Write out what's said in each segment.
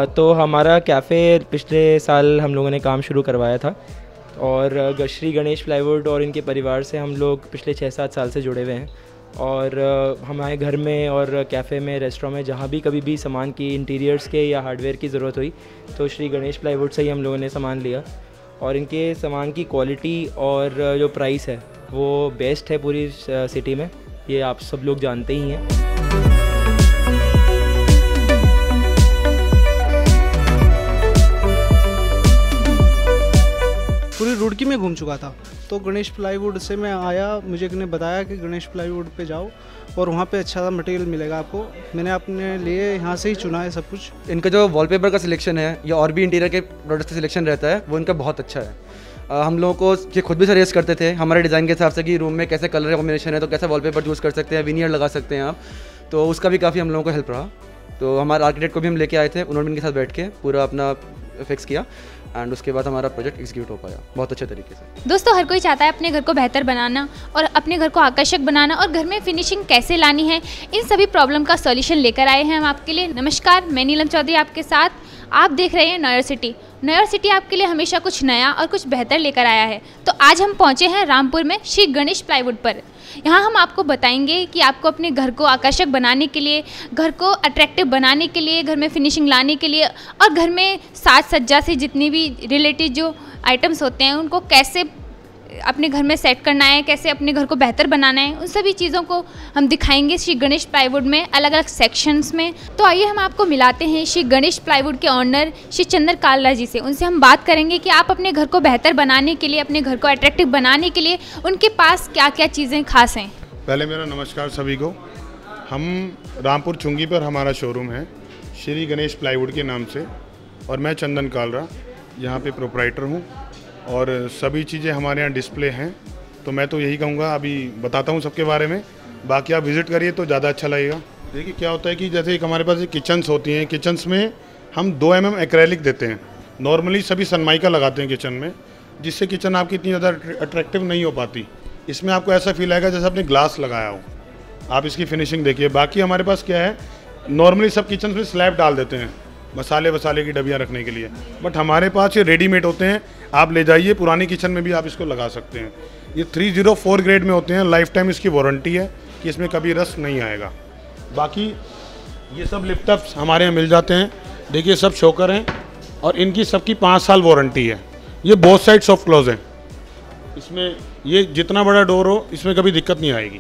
तो हमारा कैफ़े पिछले साल हम लोगों ने काम शुरू करवाया था और श्री गणेश प्लाईवुड और इनके परिवार से हम लोग पिछले 6-7 साल से जुड़े हुए हैं। और हमारे घर में और कैफ़े में, रेस्टोरेंट में जहाँ भी कभी भी सामान की इंटीरियर्स के या हार्डवेयर की ज़रूरत हुई तो श्री गणेश प्लाईवुड से ही हम लोगों ने सामान लिया। और इनके सामान की क्वालिटी और जो प्राइस है वो बेस्ट है पूरी सिटी में, ये आप सब लोग जानते ही हैं। पूरी रुड़की में घूम चुका था तो गणेश प्लाईवुड से मैं आया, मुझे किसी ने बताया कि गणेश प्लाईवुड पे जाओ और वहाँ पे अच्छा मटेरियल मिलेगा आपको। मैंने अपने लिए यहाँ से ही चुना है सब कुछ। इनका जो वॉलपेपर का सिलेक्शन है या और भी इंटीरियर के प्रोडक्ट्स का सिलेक्शन रहता है वो इनका बहुत अच्छा है। हम लोगों को ये खुद भी सजेस्ट करते थे हमारे डिज़ाइन के हिसाब से कि रूम में कैसे कलर कॉम्बिनेशन है तो कैसा वॉलपेपर चूज़ कर सकते हैं, विनियर लगा सकते हैं आप, तो उसका भी काफ़ी हम लोगों को हेल्प रहा। तो हमारे आर्किटेक्ट को भी हम लेके आए थे, उन्होंने इनके साथ बैठ के पूरा अपना फिक्स किया एंड उसके बाद हमारा प्रोजेक्ट एग्जीक्यूट हो पाया बहुत अच्छे तरीके से। दोस्तों, हर कोई चाहता है अपने घर को बेहतर बनाना और अपने घर को आकर्षक बनाना और घर में फिनिशिंग कैसे लानी है, इन सभी प्रॉब्लम का सॉल्यूशन लेकर आए हैं हम आपके लिए। नमस्कार, मैं नीलम चौधरी आपके साथ। आप देख रहे हैं नॉयर सिटी। नॉयर सिटी आपके लिए हमेशा कुछ नया और कुछ बेहतर लेकर आया है। तो आज हम पहुंचे हैं रामपुर में श्री गणेश प्लाईवुड पर। यहाँ हम आपको बताएंगे कि आपको अपने घर को आकर्षक बनाने के लिए, घर को अट्रैक्टिव बनाने के लिए, घर में फिनिशिंग लाने के लिए और घर में साज सज्जा से जितनी भी रिलेटेड जो आइटम्स होते हैं उनको कैसे अपने घर में सेट करना है, कैसे अपने घर को बेहतर बनाना है, उन सभी चीज़ों को हम दिखाएंगे श्री गणेश प्लाईवुड में अलग अलग सेक्शंस में। तो आइए हम आपको मिलाते हैं श्री गणेश प्लाईवुड के ऑनर श्री चंद्र कालरा जी से। उनसे हम बात करेंगे कि आप अपने घर को बेहतर बनाने के लिए, अपने घर को अट्रैक्टिव बनाने के लिए उनके पास क्या क्या चीज़ें खास हैं। पहले मेरा नमस्कार सभी को। हम रामपुर चुंगी पर हमारा शोरूम है श्री गणेश प्लाईवुड के नाम से और मैं चंदन कालरा यहाँ पे प्रोप्राइटर हूँ और सभी चीज़ें हमारे यहाँ डिस्प्ले हैं। तो मैं तो यही कहूँगा, अभी बताता हूँ सबके बारे में, बाकी आप विज़िट करिए तो ज़्यादा अच्छा लगेगा। देखिए क्या होता है कि जैसे एक हमारे पास किचन्स होती हैं, किचन्स में हम 2 mm एक्रेलिक देते हैं। नॉर्मली सभी सनमाइका लगाते हैं किचन में, जिससे किचन आपकी इतनी ज़्यादा अट्रैक्टिव नहीं हो पाती। इसमें आपको ऐसा फील आएगा जैसे आपने ग्लास लगाया हो। आप इसकी फिनिशिंग देखिए। बाकी हमारे पास क्या है, नॉर्मली सब किचन में स्लैब डाल देते हैं मसाले की डबियाँ रखने के लिए, बट हमारे पास ये रेडीमेड होते हैं। आप ले जाइए, पुरानी किचन में भी आप इसको लगा सकते हैं। ये 304 ग्रेड में होते हैं, लाइफ टाइम इसकी वारंटी है कि इसमें कभी रस्ट नहीं आएगा। बाकी ये सब लिफ्टअप्स हमारे यहाँ मिल जाते हैं। देखिए सब शोकर हैं और इनकी सबकी 5 साल वारंटी है। ये बोथ साइड सॉफ्ट क्लोज हैं, इसमें ये जितना बड़ा डोर हो इसमें कभी दिक्कत नहीं आएगी।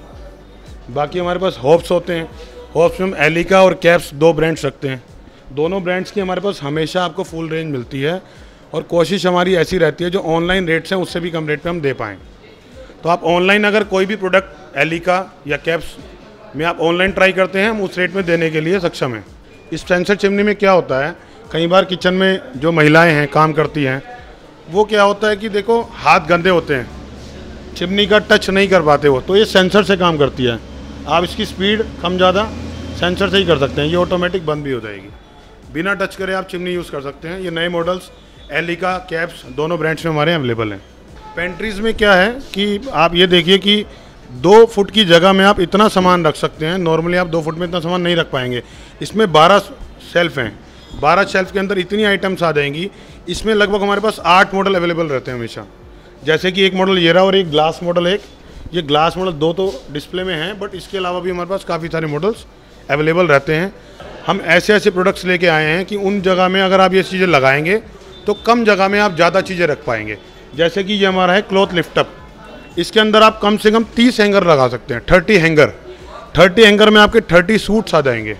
बाकी हमारे पास हॉब्स होते हैं। हॉब्स में हम एलिका और कैप्स 2 ब्रांड्स रखते हैं। दोनों ब्रांड्स की हमारे पास हमेशा आपको फुल रेंज मिलती है और कोशिश हमारी ऐसी रहती है जो ऑनलाइन रेट्स हैं उससे भी कम रेट पे हम दे पाएँ। तो आप ऑनलाइन अगर कोई भी प्रोडक्ट एलिका या कैप्स में आप ऑनलाइन ट्राई करते हैं, हम उस रेट में देने के लिए सक्षम हैं। इस सेंसर चिमनी में क्या होता है, कई बार किचन में जो महिलाएँ हैं काम करती हैं, वो क्या होता है कि देखो हाथ गंदे होते हैं, चिमनी का टच नहीं कर पाते वो, तो ये सेंसर से काम करती है। आप इसकी स्पीड कम ज़्यादा सेंसर से ही कर सकते हैं। ये ऑटोमेटिक बंद भी हो जाएगी, बिना टच करे आप चिमनी यूज़ कर सकते हैं। ये नए मॉडल्स एलिका कैप्स दोनों ब्रांड्स में हमारे अवेलेबल हैं। पेंट्रीज़ में क्या है कि आप ये देखिए कि 2 फुट की जगह में आप इतना सामान रख सकते हैं। नॉर्मली आप 2 फुट में इतना सामान नहीं रख पाएंगे। इसमें 12 शेल्फ हैं, 12 शेल्फ के अंदर इतनी आइटम्स आ जाएंगी। इसमें लगभग हमारे पास 8 मॉडल अवेलेबल रहते हैं हमेशा। जैसे कि एक मॉडल ये रहा और एक ग्लास मॉडल, ये ग्लास मॉडल 2 तो डिस्प्ले में हैं, बट इसके अलावा भी हमारे पास काफ़ी सारे मॉडल्स अवेलेबल रहते हैं। हम ऐसे ऐसे प्रोडक्ट्स लेके आए हैं कि उन जगह में अगर आप ये चीज़ें लगाएंगे तो कम जगह में आप ज़्यादा चीज़ें रख पाएंगे। जैसे कि ये हमारा है क्लॉथ लिफ्टअप। इसके अंदर आप कम से कम 30 हैंगर लगा सकते हैं, 30 हैंगर। 30 हैंगर में आपके 30 सूट्स आ जाएंगे।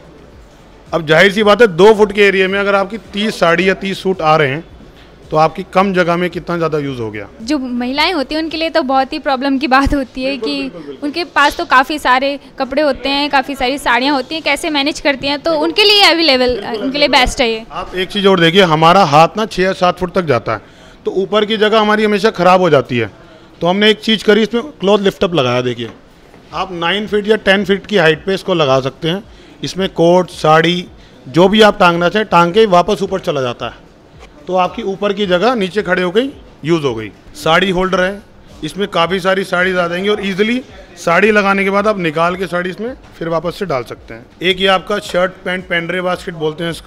अब जाहिर सी बात है 2 फुट के एरिया में अगर आपकी 30 साड़ी या 30 सूट आ रहे हैं तो आपकी कम जगह में कितना ज़्यादा यूज़ हो गया। जो महिलाएं होती हैं उनके लिए तो बहुत ही प्रॉब्लम की बात होती है कि उनके पास तो काफ़ी सारे कपड़े होते हैं, काफ़ी सारी साड़ियाँ होती हैं, कैसे मैनेज करती हैं, तो उनके लिए अवेलेबल, उनके लिए बेस्ट है ये। आप एक चीज़ और देखिए, हमारा हाथ ना 6 या 7 फुट तक जाता है, तो ऊपर की जगह हमारी हमेशा ख़राब हो जाती है। तो हमने एक चीज़ करी, इसमें क्लॉथ लिफ्टअप लगाया। देखिए आप 9 फीट या 10 फीट की हाइट पर इसको लगा सकते हैं। इसमें कोट, साड़ी जो भी आप टांगना चाहें टांग के वापस ऊपर चला जाता है, तो आपकी ऊपर की जगह नीचे खड़े हो गई, यूज़ हो गई। साड़ी होल्डर है, इसमें काफ़ी सारी साड़ीज आ जाएंगी और इजीली साड़ी लगाने के बाद आप निकाल के साड़ी इसमें फिर वापस से डाल सकते हैं। एक ये आपका शर्ट पैंट पेंड्रे बास्केट बोलते हैं इसको।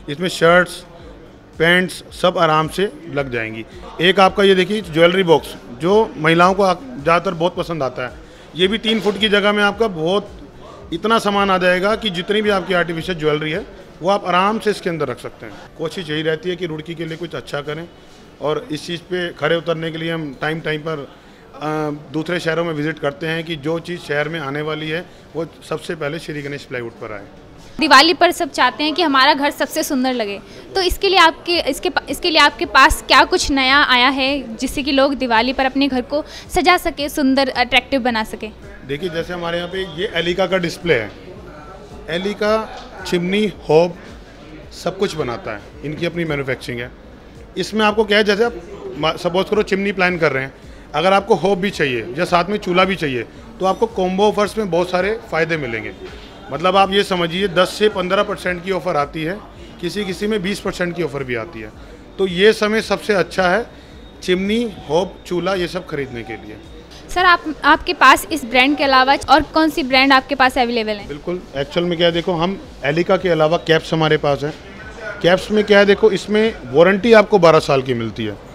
इसमें शर्ट्स पैंट्स सब आराम से लग जाएंगी। एक आपका ये देखिए ज्वेलरी बॉक्स जो महिलाओं को ज़्यादातर बहुत पसंद आता है, ये भी 3 फुट की जगह में आपका बहुत इतना सामान आ जाएगा कि जितनी भी आपकी आर्टिफिशियल ज्वेलरी है वो आप आराम से इसके अंदर रख सकते हैं। कोशिश यही रहती है कि रुड़की के लिए कुछ अच्छा करें, और इस चीज़ पे खरे उतरने के लिए हम टाइम पर दूसरे शहरों में विज़िट करते हैं कि जो चीज़ शहर में आने वाली है वो सबसे पहले श्री गणेश प्लाईवुड पर आए। दिवाली पर सब चाहते हैं कि हमारा घर सबसे सुंदर लगे, तो इसके लिए आपके पास क्या कुछ नया आया है जिससे कि लोग दिवाली पर अपने घर को सजा सके, सुंदर अट्रैक्टिव बना सके? देखिए जैसे हमारे यहाँ पे ये एलिका का डिस्प्ले है, एलिका चिमनी होब सब कुछ बनाता है, इनकी अपनी मैन्युफैक्चरिंग है। इसमें आपको क्या है, जैसे आप सपोज करो चिमनी प्लान कर रहे हैं, अगर आपको होब भी चाहिए या साथ में चूल्हा भी चाहिए तो आपको कॉम्बो ऑफर्स में बहुत सारे फ़ायदे मिलेंगे। मतलब आप ये समझिए 10 से 15% की ऑफ़र आती है, किसी में 20% की ऑफ़र भी आती है। तो ये समय सबसे अच्छा है चिमनी होब चूल्हा ये सब खरीदने के लिए। सर आपके पास इस ब्रांड के अलावा और कौन सी ब्रांड आपके पास अवेलेबल है? बिल्कुल, एक्चुअल में क्या है, देखो हम एलिका के अलावा कैप्स हमारे पास है। कैप्स में क्या है, देखो इसमें वारंटी आपको 12 साल की मिलती है।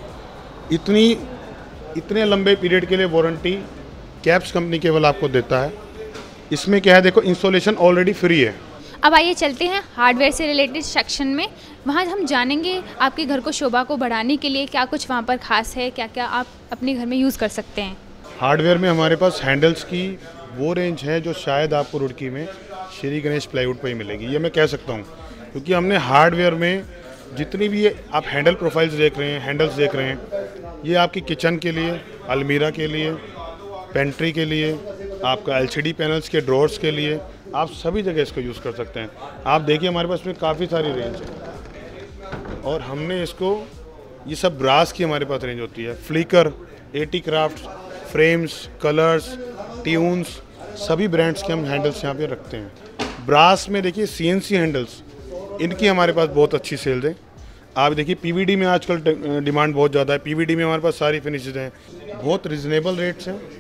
इतने लंबे पीरियड के लिए वारंटी कैप्स कंपनी केवल आपको देता है। इसमें क्या है, देखो इंस्टॉलेशन ऑलरेडी फ्री है। अब आइए चलते हैं हार्डवेयर से रिलेटेड सेक्शन में, वहाँ हम जानेंगे आपके घर को शोभा को बढ़ाने के लिए क्या कुछ वहाँ पर खास है, क्या क्या आप अपने घर में यूज़ कर सकते हैं। हार्डवेयर में हमारे पास हैंडल्स की वो रेंज है जो शायद आपको रुड़की में श्री गणेश प्लाईवुड पर ही मिलेगी, ये मैं कह सकता हूँ, क्योंकि हमने हार्डवेयर में जितनी भी आप हैंडल प्रोफाइल्स देख रहे हैं, हैंडल्स देख रहे हैं, ये आपकी किचन के लिए, अलमीरा के लिए, पेंट्री के लिए, आपका LCD पैनल्स के ड्रॉर्स के लिए, आप सभी जगह इसको यूज़ कर सकते हैं। आप देखिए हमारे पास में काफ़ी सारी रेंज है, और हमने इसको ये सब ब्रास की हमारे पास रेंज होती है, flicker, AT craft, frames, colours, tunes, सभी ब्रांड्स के हम हैंडल्स यहाँ पे रखते हैं। ब्रास में देखिए CNC हैंडल्स, इनकी हमारे पास बहुत अच्छी सेल्स है। आप देखिए PVD में आजकल डिमांड बहुत ज़्यादा है, PVD में हमारे पास सारी फिनिशेज हैं, बहुत रिजनेबल रेट्स हैं।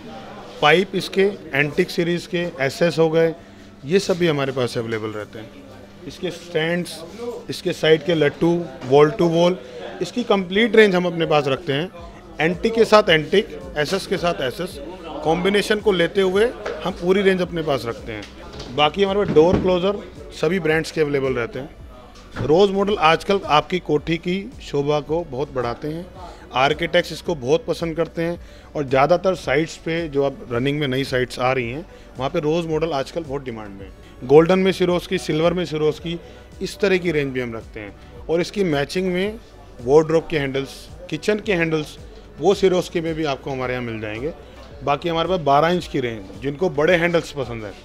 पाइप इसके एंटिक सीरीज़ के SS हो गए, ये सब भी हमारे पास अवेलेबल रहते हैं। इसके स्टैंड्स, इसके साइड के लट्टू, वॉल टू वॉल, इसकी कंप्लीट रेंज हम अपने पास रखते हैं। एंटिक के साथ एंटिक, SS के साथ SS, कॉम्बिनेशन को लेते हुए हम पूरी रेंज अपने पास रखते हैं। बाकी हमारे पास डोर क्लोज़र सभी ब्रांड्स के अवेलेबल रहते हैं। रोज़ मॉडल आजकल आपकी कोठी की शोभा को बहुत बढ़ाते हैं, आर्किटेक्ट्स इसको बहुत पसंद करते हैं, और ज़्यादातर साइट्स पे जो अब रनिंग में नई साइट्स आ रही हैं वहाँ पे रोज़ मॉडल आजकल बहुत डिमांड में है। गोल्डन में सिरोज की, सिल्वर में सिरोज की, इस तरह की रेंज भी हम रखते हैं। और इसकी मैचिंग में वार्डरोब के हैंडल्स, किचन के हैंडल्स, वो सिरोज के में भी आपको हमारे यहाँ मिल जाएंगे। बाकी हमारे पास 12 इंच की रेंज, जिनको बड़े हैंडल्स पसंद है,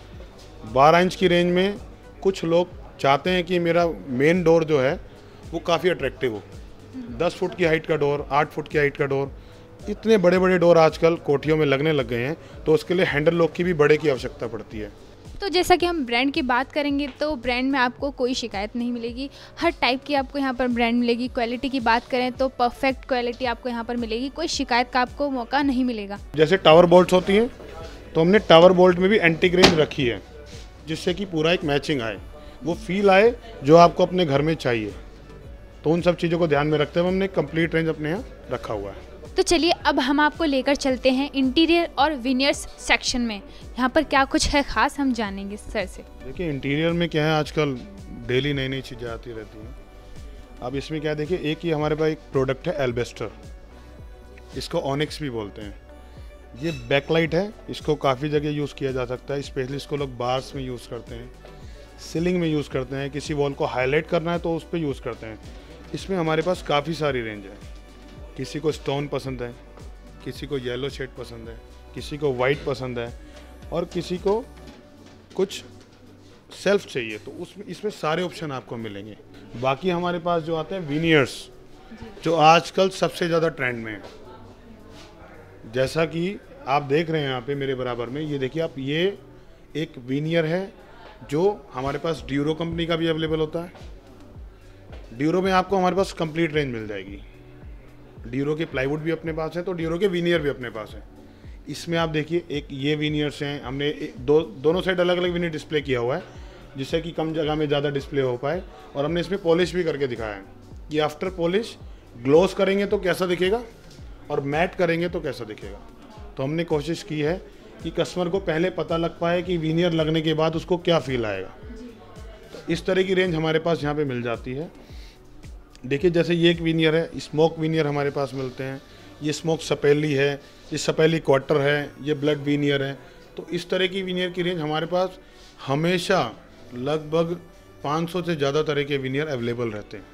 12 इंच की रेंज में कुछ लोग चाहते हैं कि मेरा मेन डोर जो है वो काफ़ी अट्रैक्टिव हो। 10 फुट की हाइट का डोर, 8 फुट की हाइट का डोर, इतने बड़े बड़े डोर आजकल कोठियों में लगने लग गए हैं, तो उसके लिए हैंडल लॉक की भी बड़े की आवश्यकता पड़ती है। तो जैसा कि हम ब्रांड की बात करेंगे तो ब्रांड में आपको कोई शिकायत नहीं मिलेगी, हर टाइप की आपको यहाँ पर ब्रांड मिलेगी। क्वालिटी की बात करें तो परफेक्ट क्वालिटी आपको यहाँ पर मिलेगी, कोई शिकायत का आपको मौका नहीं मिलेगा। जैसे टावर बोल्ट्स होती हैं, तो हमने टावर बोल्ट में भी एंटीक रेंज रखी है, जिससे कि पूरा एक मैचिंग आए, वो फील आए जो आपको अपने घर में चाहिए। तो उन सब चीज़ों को ध्यान में रखते हुए हमने कंप्लीट रेंज अपने यहाँ रखा हुआ है। तो चलिए अब हम आपको लेकर चलते हैं इंटीरियर और विनियर्स सेक्शन में, यहाँ पर क्या कुछ है खास हम जानेंगे सर से। देखिए इंटीरियर में क्या है, आजकल डेली नई नई चीज़ें आती रहती हैं। अब इसमें क्या है, देखिए एक ही हमारे पास एक प्रोडक्ट है एल्बेस्टर, इसको ऑनिक्स भी बोलते हैं। ये बैकलाइट है, इसको काफ़ी जगह यूज़ किया जा सकता है, स्पेशली इसको लोग बार्स में यूज़ करते हैं, सीलिंग में यूज़ करते हैं, किसी वॉल को हाईलाइट करना है तो उस पर यूज़ करते हैं। इसमें हमारे पास काफ़ी सारी रेंज है, किसी को स्टोन पसंद है, किसी को येलो शेड पसंद है, किसी को वाइट पसंद है, और किसी को कुछ सेल्फ चाहिए, तो उसमें इसमें सारे ऑप्शन आपको मिलेंगे। बाकी हमारे पास जो आते हैं विनियर्स, जो आजकल सबसे ज़्यादा ट्रेंड में है, जैसा कि आप देख रहे हैं यहाँ पे मेरे बराबर में, ये देखिए आप, ये एक विनियर है जो हमारे पास ड्यूरो कंपनी का भी अवेलेबल होता है। ड्यूरो में आपको हमारे पास कंप्लीट रेंज मिल जाएगी। ड्यूरो के प्लाईवुड भी अपने पास है, तो ड्यूरो के विनियर भी अपने पास है। इसमें आप देखिए एक ये विनियर्स हैं, हमने दोनों साइड अलग अलग विनियर डिस्प्ले किया हुआ है। जिससे कि कम जगह में ज़्यादा डिस्प्ले हो पाए। और हमने इसमें पॉलिश भी करके दिखाया है कि आफ्टर पॉलिश ग्लोस करेंगे तो कैसा दिखेगा और मैट करेंगे तो कैसा दिखेगा। तो हमने कोशिश की है कि कस्टमर को पहले पता लग पाए कि वीनियर लगने के बाद उसको क्या फील आएगा। तो इस तरह की रेंज हमारे पास यहाँ पे मिल जाती है। देखिए जैसे ये एक वीनियर है, स्मोक वीनियर हमारे पास मिलते हैं, ये स्मोक सपेली है, ये सपेली क्वार्टर है, ये ब्लड वीनियर है। तो इस तरह की वीनियर की रेंज हमारे पास हमेशा लगभग 500 से ज़्यादा तरह के वीनियर अवेलेबल रहते हैं।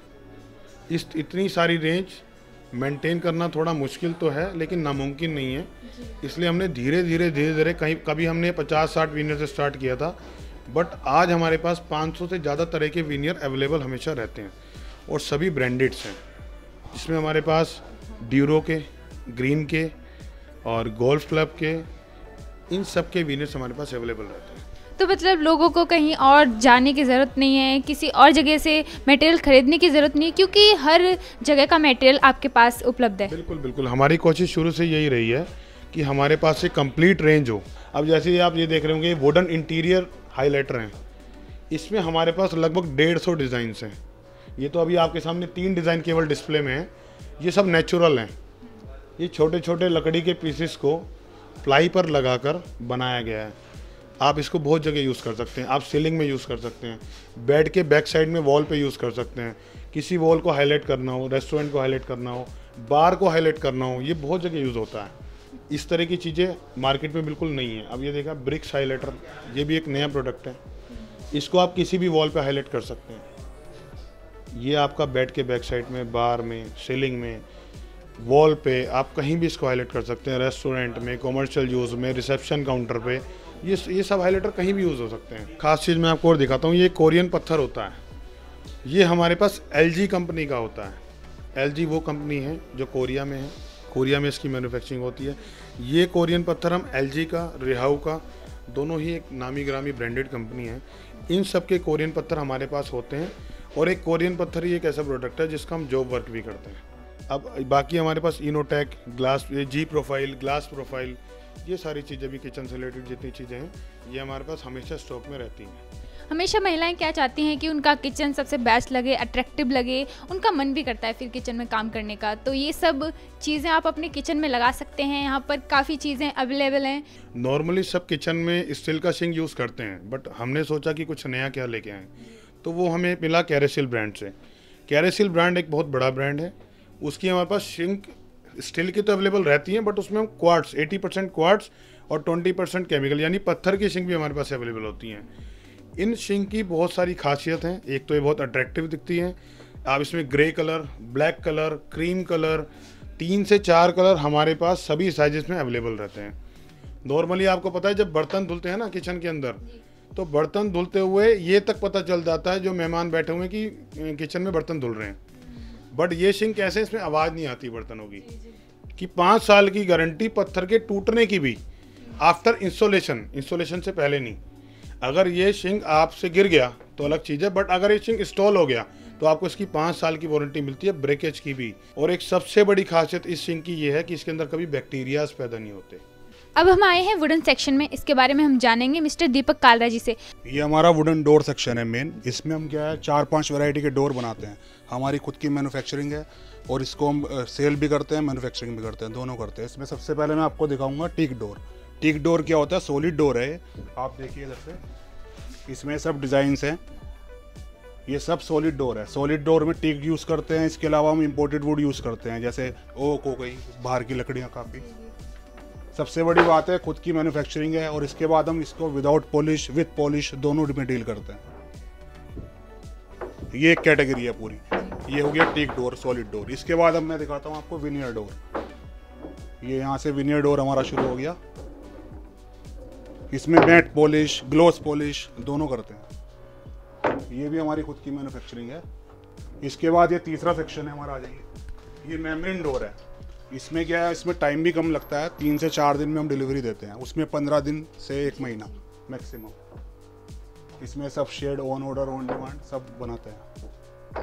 इतनी सारी रेंज मेंटेन करना थोड़ा मुश्किल तो है, लेकिन नामुमकिन नहीं है। इसलिए हमने धीरे धीरे कभी हमने 50-60 वीनियर से स्टार्ट किया था, बट आज हमारे पास 500 से ज़्यादा तरह के वीनियर अवेलेबल हमेशा रहते हैं और सभी ब्रांडेड्स हैं, जिसमें हमारे पास ड्यूरो के, ग्रीन के और गोल्फ क्लब के, इन सब के वीनियर्स हमारे पास अवेलेबल रहते हैं। तो मतलब लोगों को कहीं और जाने की ज़रूरत नहीं है, किसी और जगह से मटेरियल खरीदने की ज़रूरत नहीं है, क्योंकि हर जगह का मटेरियल आपके पास उपलब्ध है। बिल्कुल बिल्कुल, हमारी कोशिश शुरू से यही रही है कि हमारे पास एक कंप्लीट रेंज हो। अब जैसे आप ये देख रहे होंगे, वुडन इंटीरियर हाइलाइटर हैं, इसमें हमारे पास लगभग 150 डिज़ाइंस हैं। ये तो अभी आपके सामने 3 डिज़ाइन केवल डिस्प्ले में हैं। ये सब नेचुरल हैं। ये छोटे छोटे लकड़ी के पीसेस को प्लाई पर लगाकर बनाया गया है। आप इसको बहुत जगह यूज़ कर सकते हैं। आप सीलिंग में यूज़ कर सकते हैं, बेड के बैक साइड में वॉल पे यूज़ कर सकते हैं। किसी वॉल को हाईलाइट करना हो, रेस्टोरेंट को हाईलाइट करना हो, बार को हाईलाइट करना हो, ये बहुत जगह यूज़ होता है। इस तरह की चीज़ें मार्केट में बिल्कुल नहीं है। अब ये देखा ब्रिक्स हाईलाइटर, ये भी एक नया प्रोडक्ट है। इसको आप किसी भी वॉल पर हाईलाइट कर सकते हैं। ये आपका बेड के बैक साइड में, बार में, सीलिंग में, वॉल पे, आप कहीं भी इसको हाईलाइट कर सकते हैं। रेस्टोरेंट में, कॉमर्शियल यूज़ में, रिसेप्शन काउंटर पे, ये सब हाइलाइटर कहीं भी यूज़ हो सकते हैं। खास चीज़ मैं आपको और दिखाता हूँ, ये कोरियन पत्थर होता है। ये हमारे पास LG कंपनी का होता है। LG वो कंपनी है जो कोरिया में है, कोरिया में इसकी मैन्युफैक्चरिंग होती है। ये कोरियन पत्थर हम LG का, रिहाउ का, दोनों ही एक नामी ग्रामी ब्रांडेड कंपनी है। इन सब के कोरियन पत्थर हमारे पास होते हैं। और एक कोरियन पत्थर ही एक ऐसा प्रोडक्ट है जिसका हम जॉब वर्क भी करते हैं। अब बाकी हमारे पास Innotech, glass, G profile, glass profile, ये सारी चीज़ें भी किचन से रिलेटेड जितनी चीज़ें हैं, ये हमारे पास हमेशा स्टॉक में रहती हैं। हमेशा महिलाएं क्या चाहती हैं कि उनका किचन सबसे बेस्ट लगे, अट्रैक्टिव लगे, उनका मन भी करता है फिर किचन में काम करने का। तो ये सब चीज़ें आप अपने किचन में लगा सकते हैं। यहाँ पर काफ़ी चीज़ें अवेलेबल हैं। नॉर्मली सब किचन में स्टील का सिंक यूज़ करते हैं, बट हमने सोचा कि कुछ नया क्या लेके आएँ, तो वो हमें मिला कैरेसिल ब्रांड से। कैरेसिल ब्रांड एक बहुत बड़ा ब्रांड है। उसकी हमारे पास सिंक स्टील की तो अवेलेबल रहती हैं, बट उसमें हम क्वार्ट्स, 80% क्वार्ट्स और 20% केमिकल, यानी पत्थर की सिंक भी हमारे पास अवेलेबल होती हैं। इन सिंक की बहुत सारी खासियत हैं। एक तो ये बहुत अट्रैक्टिव दिखती हैं। आप इसमें grey colour, black colour, cream colour, 3 से 4 कलर हमारे पास सभी साइजेस में अवेलेबल रहते हैं। नॉर्मली आपको पता है जब बर्तन धुलते हैं ना किचन के अंदर, तो बर्तन धुलते हुए ये तक पता चल जाता है जो मेहमान बैठे हुए हैं कि किचन में बर्तन धुल रहे हैं। बट ये सिंक कैसे, इसमें आवाज़ नहीं आती बर्तनों की, कि 5 साल की गारंटी पत्थर के टूटने की भी, आफ्टर इंस्टॉलेशन से पहले नहीं। अगर ये सिंक आपसे गिर गया तो अलग चीज़ है, बट अगर ये सिंक इंस्टॉल हो गया तो आपको इसकी 5 साल की वारंटी मिलती है, ब्रेकेज की भी। और एक सबसे बड़ी खासियत इस सिंक की ये है कि इसके अंदर कभी बैक्टीरियाज पैदा नहीं होते। अब हम आए हैं वुडन सेक्शन में। इसके बारे में हम जानेंगे मिस्टर दीपक कालरा जी से। ये हमारा वुडन डोर सेक्शन है मेन। इसमें हम क्या है 4-5 वैरायटी के डोर बनाते हैं। हमारी खुद की मैन्युफैक्चरिंग है और इसको हम सेल भी करते हैं, मैन्युफैक्चरिंग भी करते हैं, दोनों करते हैं। इसमें सबसे पहले मैं आपको दिखाऊंगा टीक डोर। टीक डोर क्या होता है, सॉलिड डोर है। आप देखिए इधर से, इसमें सब डिज़ाइंस हैं, ये सब सॉलिड डोर है। सॉलिड डोर में टीक यूज़ करते हैं। इसके अलावा हम इम्पोर्टेड वुड यूज़ करते हैं, जैसे ओक हो गई, बाहर की लकड़ियाँ काफ़ी। सबसे बड़ी बात है खुद की मैन्युफैक्चरिंग है। और इसके बाद हम इसको विदाउट पॉलिश, विद पॉलिश दोनों में डील करते हैं। ये एक कैटेगरी है पूरी। ये हो गया टीक डोर, सॉलिड डोर। इसके बाद अब मैं दिखाता हूँ आपको विनियर डोर। ये यहाँ से विनियर डोर हमारा शुरू हो गया। इसमें मैट पॉलिश, ग्लोस पॉलिश दोनों करते हैं। ये भी हमारी खुद की मैन्युफैक्चरिंग है। इसके बाद ये तीसरा सेक्शन है हमारा, आ जाइए। ये मेम्ब्रेन डोर है। इसमें क्या है, इसमें टाइम भी कम लगता है। 3 से 4 दिन में हम डिलीवरी देते हैं। उसमें 15 दिन से 1 महीना मैक्सिमम। इसमें सब shade, on order, on demand सब बनाते हैं।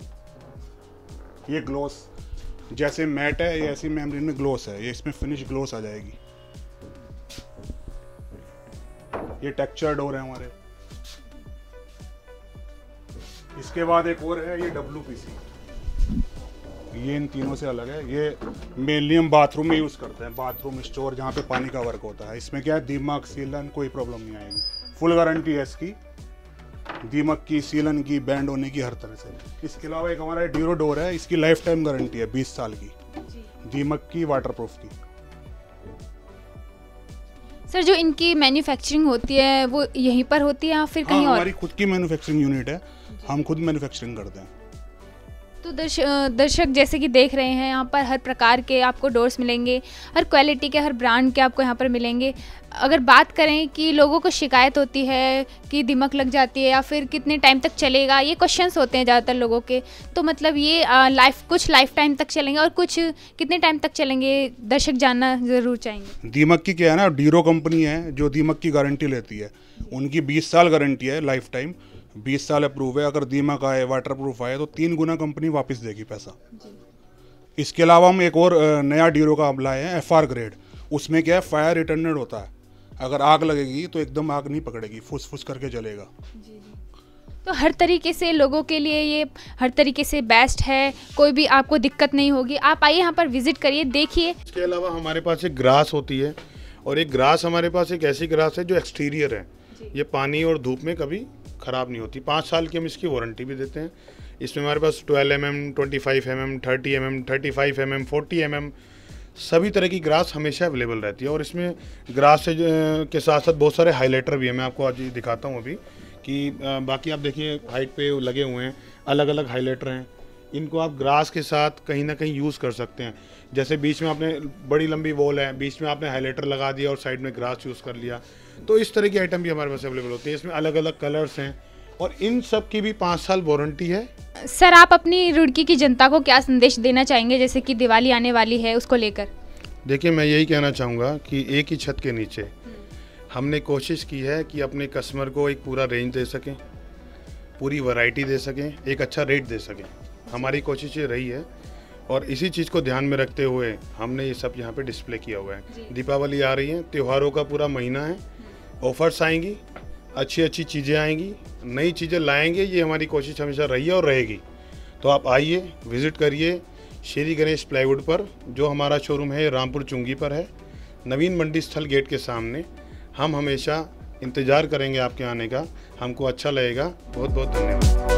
ये ग्लोस, जैसे मैट है ये ऐसी मेम्ब्रेन में ग्लोस है। ये इसमें फिनिश ग्लोस आ जाएगी। ये टेक्सचर डोर है हमारे। इसके बाद एक और है, ये WPC, ये इन तीनों से अलग है। ये मेनली हम बाथरूम में यूज़ करते हैं, बाथरूम स्टोर जहाँ पे पानी का वर्क होता है। इसमें क्या है, दीमक सीलन कोई प्रॉब्लम नहीं आएगी, फुल गारंटी है इसकी, दीमक की, सीलन की, बैंड होने की, हर तरह से। इसके अलावा एक हमारा ड्यूरो डोर है, इसकी लाइफ टाइम गारंटी है 20 साल की, दीमक की, वाटरप्रूफ की। सर जो इनकी मैन्युफैक्चरिंग होती है वो यहीं पर होती है या फिर कहीं और? हमारी खुद की मैन्युफैक्चरिंग यूनिट है, हम खुद मैन्युफैक्चरिंग करते हैं। तो दर्शक जैसे कि देख रहे हैं यहाँ पर हर प्रकार के आपको डोर्स मिलेंगे, हर क्वालिटी के, हर ब्रांड के आपको यहाँ पर मिलेंगे। अगर बात करें कि लोगों को शिकायत होती है कि दीमक लग जाती है या फिर कितने टाइम तक चलेगा, ये क्वेश्चंस होते हैं ज़्यादातर लोगों के, तो मतलब ये कुछ लाइफ टाइम तक चलेंगे और कुछ कितने टाइम तक चलेंगे, दर्शक जानना ज़रूर चाहेंगे। दीमक की क्या है ना, डीरो कंपनी है जो दीमक की गारंटी लेती है, उनकी 20 साल गारंटी है, लाइफ टाइम 20 साल अप्रूव है। अगर दीमक आए, वाटरप्रूफ आए तो 3 गुना कंपनी वापस देगी पैसा। इसके अलावा हम एक और नया डीरो का लाए हैं, FR ग्रेड। उसमें क्या है, फायर रिटर्नेड होता है, अगर आग लगेगी तो एकदम आग नहीं पकड़ेगी, फुस फुस करके जलेगा। तो हर तरीके से लोगों के लिए ये हर तरीके से बेस्ट है, कोई भी आपको दिक्कत नहीं होगी। आप आइए यहाँ पर विजिट करिए, देखिए। इसके अलावा हमारे पास एक ग्रास होती है, और एक ग्रास हमारे पास एक ऐसी ग्रास है जो एक्सटीरियर है, ये पानी और धूप में कभी ख़राब नहीं होती। 5 साल की हम इसकी वारंटी भी देते हैं। इसमें हमारे पास 12 mm, 25 mm, 30 mm, 35 mm, 40 mm सभी तरह की ग्रास हमेशा अवेलेबल रहती है। और इसमें ग्रास से के साथ साथ बहुत सारे हाइलाइटर भी हैं, मैं आपको आज दिखाता हूँ अभी कि बाकी आप देखिए हाइट पे लगे हुए हैं, अलग अलग हाइलाइटर हैं। इनको आप ग्रास के साथ कहीं ना कहीं यूज़ कर सकते हैं। जैसे बीच में आपने बड़ी लंबी वॉल है, बीच में आपने हाइलाइटर लगा दिया और साइड में ग्रास यूज़ कर लिया, तो इस तरह की आइटम भी हमारे पास अवेलेबल होती है। इसमें अलग अलग कलर्स हैं और इन सब की भी 5 साल वारंटी है। सर आप अपनी रुड़की की जनता को क्या संदेश देना चाहेंगे, जैसे कि दिवाली आने वाली है उसको लेकर? देखिए, मैं यही कहना चाहूँगा कि एक ही छत के नीचे हमने कोशिश की है कि अपने कस्टमर को एक पूरा रेंज दे सकें, पूरी वैरायटी दे सकें, एक अच्छा रेट दे सकें। हमारी कोशिश ये रही है और इसी चीज़ को ध्यान में रखते हुए हमने ये सब यहाँ पे डिस्प्ले किया हुआ है। दीपावली आ रही है, त्योहारों का पूरा महीना है, ऑफर्स आएंगी, अच्छी अच्छी चीज़ें आएंगी, नई चीज़ें लाएंगे, ये हमारी कोशिश हमेशा रही है और रहेगी। तो आप आइए, विज़िट करिए श्री गणेश प्लाईवुड पर। जो हमारा शोरूम है रामपुर चुंगी पर है, नवीन मंडी स्थल गेट के सामने। हम हमेशा इंतज़ार करेंगे आपके आने का, हमको अच्छा लगेगा। बहुत बहुत धन्यवाद।